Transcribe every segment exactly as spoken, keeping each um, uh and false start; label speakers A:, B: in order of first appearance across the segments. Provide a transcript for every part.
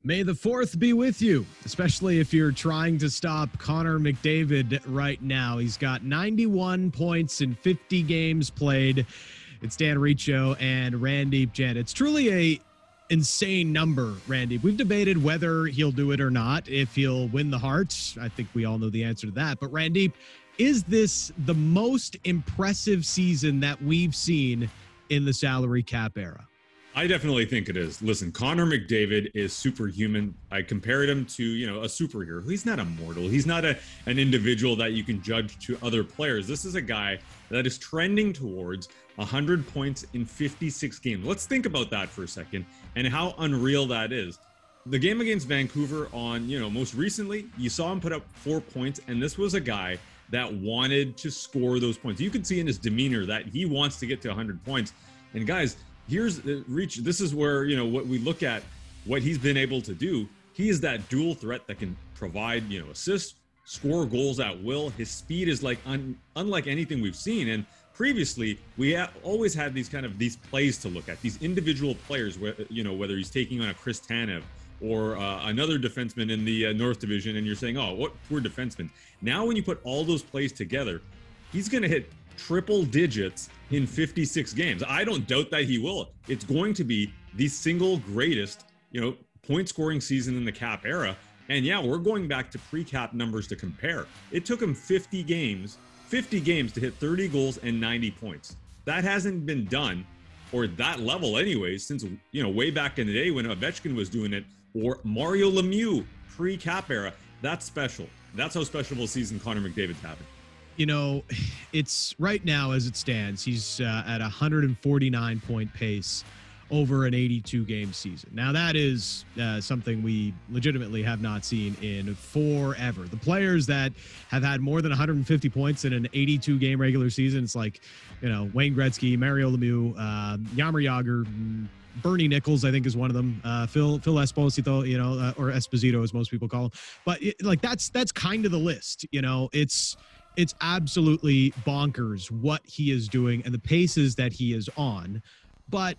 A: May the fourth be with you, especially if you're trying to stop Connor McDavid right now. He's got ninety-one points in fifty games played. It's Dan Riccio and Randeep Jain. It's truly a insane number, Randy. We've debated whether he'll do it or not, if he'll win the Hart. I think we all know the answer to that. But Randeep, is this the most impressive season that we've seen in the salary cap era?
B: I definitely think it is. Listen, Connor McDavid is superhuman. I compared him to, you know, a superhero. He's not immortal. He's not a, an individual that you can judge to other players. This is a guy that is trending towards one hundred points in fifty-six games. Let's think about that for a second and how unreal that is. The game against Vancouver on, you know, most recently, you saw him put up four points, and this was a guy that wanted to score those points. You could see in his demeanor that he wants to get to one hundred points. And guys, here's the reach. This is where, you know, what we look at, what he's been able to do. He is that dual threat that can provide, you know, assists, score goals at will. His speed is like un, unlike anything we've seen. And previously, we ha- always had these kind of these plays to look at, these individual players, where, you know, whether he's taking on a Chris Tanev or uh, another defenseman in the uh, North Division, and you're saying, oh, what poor defenseman. Now, when you put all those plays together, he's going to hit triple digits in fifty-six games. I don't doubt that he will. It's going to be the single greatest, you know, point scoring season in the cap era. And yeah, we're going back to pre-cap numbers to compare. It took him fifty games, fifty games to hit thirty goals and ninety points. That hasn't been done, or that level anyways, since, you know, way back in the day when Ovechkin was doing it, or Mario Lemieux pre-cap era. That's special. That's how special of a season Connor McDavid's having.
A: You know, it's right now as it stands, he's uh, at a one hundred forty-nine point pace over an eighty-two game season. Now, that is uh, something we legitimately have not seen in forever. The players that have had more than one hundred fifty points in an eighty-two game regular season, it's like, you know, Wayne Gretzky, Mario Lemieux, uh, Jaromir Jagr, Bernie Nichols, I think, is one of them. Uh, Phil Phil Esposito, you know, uh, or Esposito, as most people call him. But it, like that's that's kind of the list. You know, it's it's absolutely bonkers what he is doing and the paces that he is on. But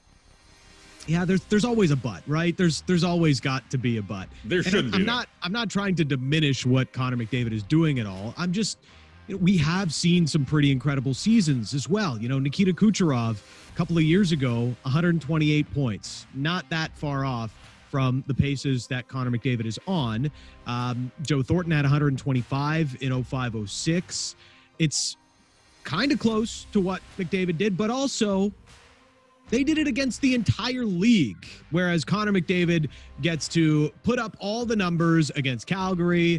A: yeah, there's there's always a but, right? There's there's always got to be a but.
B: There should be.
A: I'm not I'm not trying to diminish what Connor McDavid is doing at all. I'm just, you know, we have seen some pretty incredible seasons as well. You know, Nikita Kucherov a couple of years ago, one hundred twenty-eight points, not that far off from the paces that Connor McDavid is on. Um, Joe Thornton had one hundred twenty-five in oh five oh six. It's kind of close to what McDavid did, but also they did it against the entire league, whereas Connor McDavid gets to put up all the numbers against Calgary,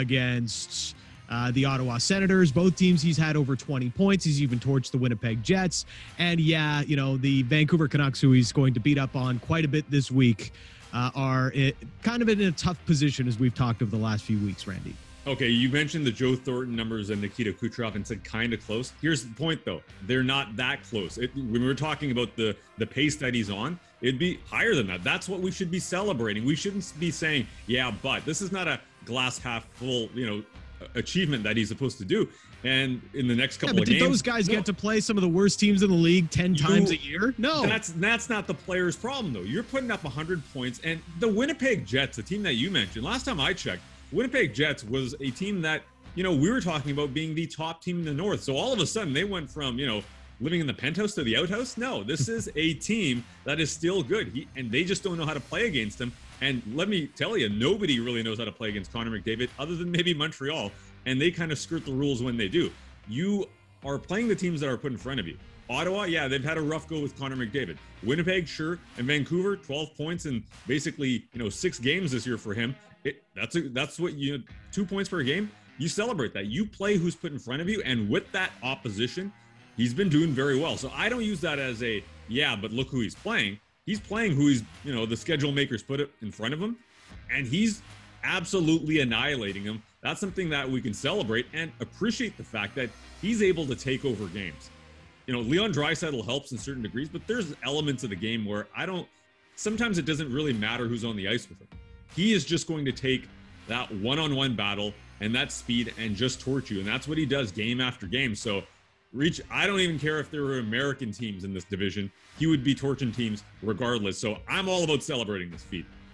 A: against uh, the Ottawa Senators. Both teams he's had over twenty points. He's even torched the Winnipeg Jets. And yeah, you know, the Vancouver Canucks, who he's going to beat up on quite a bit this week, uh, are it, kind of in a tough position, as we've talked over the last few weeks, Randy.
B: Okay, you mentioned the Joe Thornton numbers and Nikita Kucherov and said kind of close. Here's the point, though. They're not that close. It, when we're talking about the, the pace that he's on, it'd be higher than that. That's what we should be celebrating. We shouldn't be saying, yeah, but this is not a glass half full, you know, achievement that he's supposed to do. And in the next couple
A: yeah, but
B: of
A: did
B: games,
A: those guys
B: no.
A: get to play some of the worst teams in the league ten
B: You-
A: times a year? No.
B: That's that's not the player's problem, though. You're putting up one hundred points, and the Winnipeg Jets, the team that you mentioned, last time I checked, Winnipeg Jets was a team that, you know, we were talking about being the top team in the North. So all of a sudden they went from, you know, living in the penthouse to the outhouse. No, this is a team that is still good. He, and they just don't know how to play against him. And let me tell you, nobody really knows how to play against Connor McDavid other than maybe Montreal. And they kind of skirt the rules when they do. You are playing the teams that are put in front of you. Ottawa, yeah, they've had a rough go with Connor McDavid. Winnipeg, sure. And Vancouver, twelve points in basically, you know, six games this year for him. It, that's a, that's what you, two points per game. You celebrate that. You play who's put in front of you. And with that opposition, he's been doing very well. So I don't use that as a, yeah, but look who he's playing. He's playing who he's, you know, the schedule makers put it in front of him. And he's absolutely annihilating them. That's something that we can celebrate and appreciate the fact that he's able to take over games. You know, Leon Draisaitl helps in certain degrees, but there's elements of the game where I don't, sometimes it doesn't really matter who's on the ice with him. He is just going to take that one-on-one battle and that speed and just torch you. And that's what he does game after game. So reach, I don't even care if there were American teams in this division. He would be torching teams regardless. So I'm all about celebrating this feat.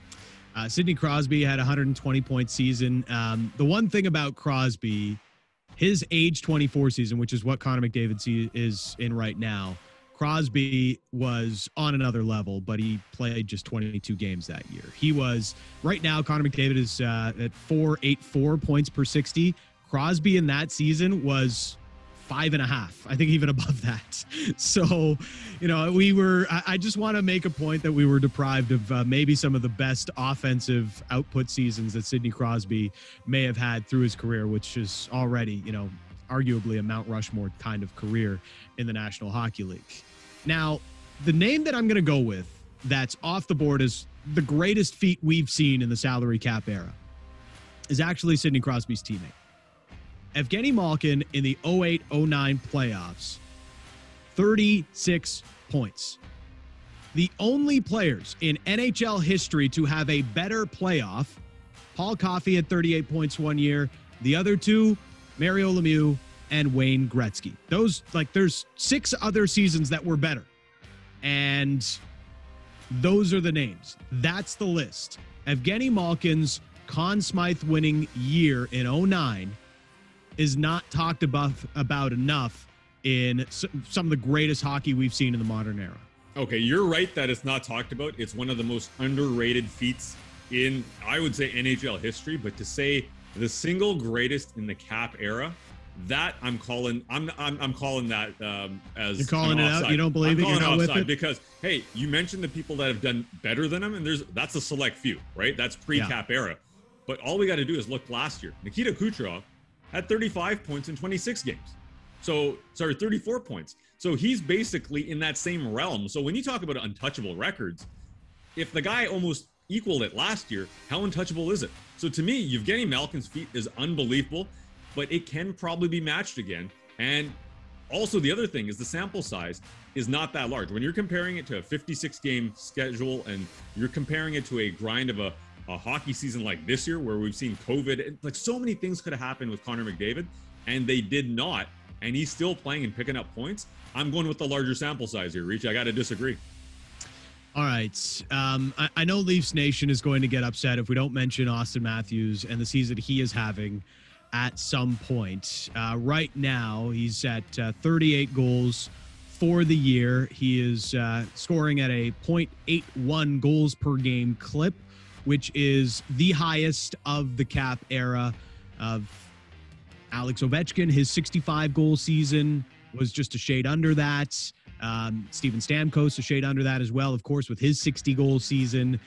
A: Uh, Sidney Crosby had a one hundred twenty point season. Um, the one thing about Crosby, his age twenty-four season, which is what Connor McDavid see, is in right now, Crosby was on another level, but he played just twenty-two games that year. He was, right now, Connor McDavid is uh, at four eighty-four points per sixty. Crosby in that season was five and a half, I think even above that. So, you know, we were, I, I just want to make a point that we were deprived of uh, maybe some of the best offensive output seasons that Sidney Crosby may have had through his career, which is already, you know, arguably a Mount Rushmore kind of career in the National Hockey League. Now, the name that I'm going to go with that's off the board as the greatest feat we've seen in the salary cap era is actually Sidney Crosby's teammate. Evgeny Malkin in the oh eight oh nine playoffs, thirty-six points. The only players in N H L history to have a better playoff, Paul Coffey had thirty-eight points one year. The other two, Mario Lemieux and Wayne Gretzky. Those, like, there's six other seasons that were better. And those are the names. That's the list. Evgeny Malkin's Conn Smythe winning year in oh nine is not talked about, about enough in some of the greatest hockey we've seen in the modern era.
B: Okay, you're right that it's not talked about. It's one of the most underrated feats in, I would say, N H L history. But to say the single greatest in the cap era, that I'm calling, I'm I'm, I'm calling that um, as
A: you're calling it
B: offside.
A: out. You don't believe
B: I'm
A: it. You're not with it
B: because hey, you mentioned the people that have done better than him, and there's that's a select few, right? That's pre-cap yeah. era. But all we got to do is look last year. Nikita Kucherov had thirty-five points in twenty-six games. So, sorry, thirty-four points. So he's basically in that same realm. So when you talk about untouchable records, if the guy almost equaled it last year, how untouchable is it? So to me, Evgeny Malkin's feat is unbelievable, but it can probably be matched again. And also the other thing is the sample size is not that large. When you're comparing it to a fifty-six game schedule and you're comparing it to a grind of a a hockey season like this year where we've seen COVID, and like so many things could have happened with Connor McDavid and they did not, and he's still playing and picking up points. I'm going with the larger sample size here, Reach. I got to disagree.
A: All right. Um, I, I know Leafs Nation is going to get upset if we don't mention Austin Matthews and the season he is having at some point. Uh, right now, he's at uh, thirty-eight goals for the year. He is uh, scoring at a point eight one goals per game clip, which is the highest of the cap era of Alex Ovechkin. His sixty-five goal season was just a shade under that. Um, Steven Stamkos, a shade under that as well, of course, with his sixty goal season.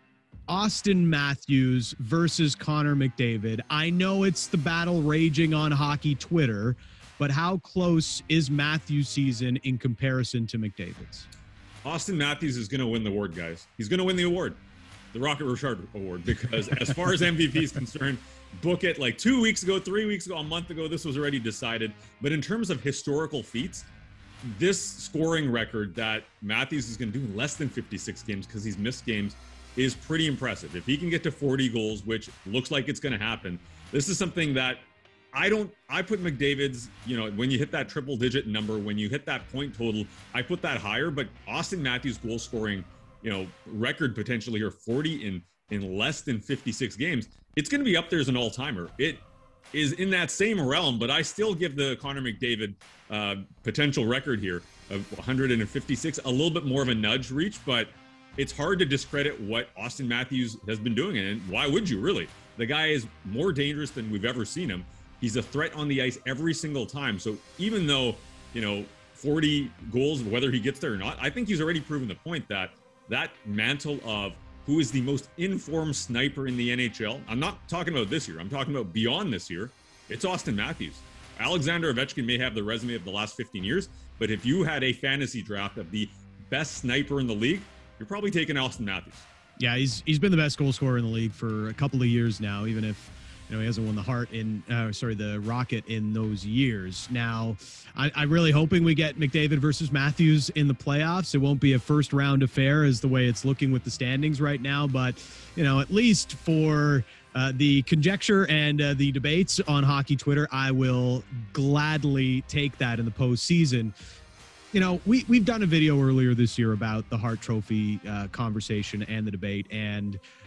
A: Austin Matthews versus Connor McDavid. I know it's the battle raging on hockey Twitter, but how close is Matthews' season in comparison to McDavid's?
B: Austin Matthews is going to win the award, guys. He's going to win the award. The Rocket Richard Award, because as far as M V P is concerned, book it like two weeks ago, three weeks ago, a month ago, this was already decided. But in terms of historical feats, this scoring record that Matthews is going to do in less than fifty-six games because he's missed games is pretty impressive. If he can get to forty goals, which looks like it's going to happen, this is something that I don't, I put McDavid's, you know, when you hit that triple digit number, when you hit that point total, I put that higher, but Austin Matthews goal scoring, you know, record potentially here, forty in in less than fifty-six games, it's going to be up there as an all-timer. It is in that same realm, but I still give the Connor McDavid uh, potential record here of one hundred fifty-six a little bit more of a nudge Reach, but it's hard to discredit what Austin Matthews has been doing. And why would you, really? The guy is more dangerous than we've ever seen him. He's a threat on the ice every single time. So even though, you know, forty goals, whether he gets there or not, I think he's already proven the point that that mantle of who is the most informed sniper in the N H L, I'm not talking about this year, I'm talking about beyond this year, it's Austin Matthews. Alexander Ovechkin may have the resume of the last fifteen years, but if you had a fantasy draft of the best sniper in the league, you're probably taking Austin Matthews.
A: Yeah, he's he's been the best goal scorer in the league for a couple of years now, even if, you know, he hasn't won the Hart in, uh, sorry, the Rocket in those years. Now, I, I'm really hoping we get McDavid versus Matthews in the playoffs. It won't be a first round affair as the way it's looking with the standings right now, but, you know, at least for uh, the conjecture and uh, the debates on hockey Twitter, I will gladly take that in the postseason. You know, we, we've done a video earlier this year about the Hart Trophy uh, conversation and the debate, and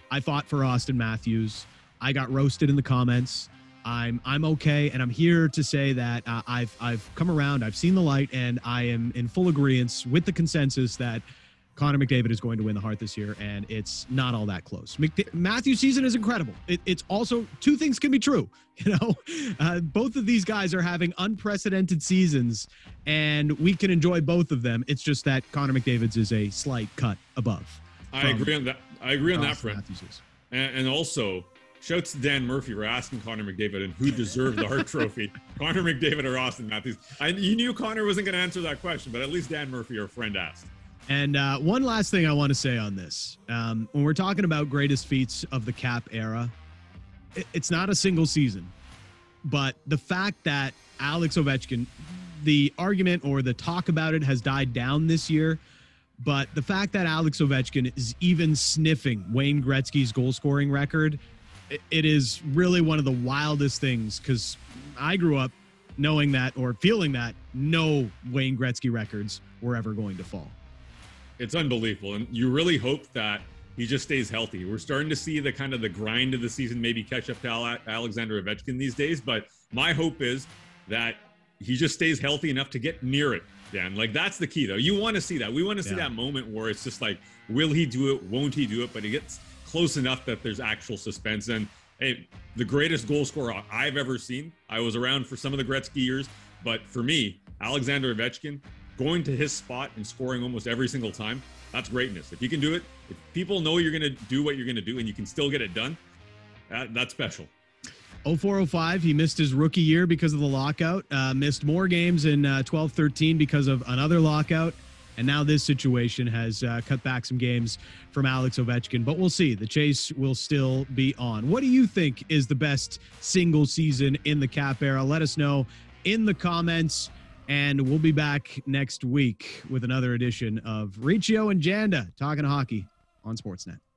A: I fought for Austin Matthews. I got roasted in the comments. I'm I'm okay, and I'm here to say that uh, I've I've come around. I've seen the light, and I am in full agreement with the consensus that Connor McDavid is going to win the Hart this year, and it's not all that close. McD- Matthew's season is incredible. It, it's also two things can be true. You know, uh, both of these guys are having unprecedented seasons, and we can enjoy both of them. It's just that Connor McDavid's is a slight cut above.
B: I agree on that. I agree on that front.
A: Matthews.
B: And, and also, shouts to Dan Murphy for asking Connor McDavid and who deserved the Hart Trophy, Connor McDavid or Austin Matthews. I, you knew Connor wasn't going to answer that question, but at least Dan Murphy, our friend, asked.
A: And uh, one last thing I want to say on this. Um, when we're talking about greatest feats of the Cap era, it, it's not a single season. But the fact that Alex Ovechkin, the argument or the talk about it has died down this year, but the fact that Alex Ovechkin is even sniffing Wayne Gretzky's goal-scoring record, it, it is really one of the wildest things, because I grew up knowing that or feeling that no Wayne Gretzky records were ever going to fall.
B: It's unbelievable, and you really hope that he just stays healthy. We're starting to see the kind of the grind of the season maybe catch up to Ale- Alexander Ovechkin these days, but my hope is that he just stays healthy enough to get near it, Dan. Like, that's the key, though. You want to see that. We want to see yeah. that moment where it's just like, will he do it? Won't he do it? But he gets close enough that there's actual suspense. And hey, the greatest goal scorer I've ever seen. I was around for some of the Gretzky years, but for me, Alexander Ovechkin, going to his spot and scoring almost every single time, that's greatness. If you can do it, if people know you're going to do what you're going to do and you can still get it done, that, that's special.
A: oh four oh five, he missed his rookie year because of the lockout, uh, missed more games in uh, twelve thirteen because of another lockout, and now this situation has uh, cut back some games from Alex Ovechkin. But we'll see. The chase will still be on. What do you think is the best single season in the Cap era? Let us know in the comments. And we'll be back next week with another edition of Riccio and Janda talking hockey on Sportsnet.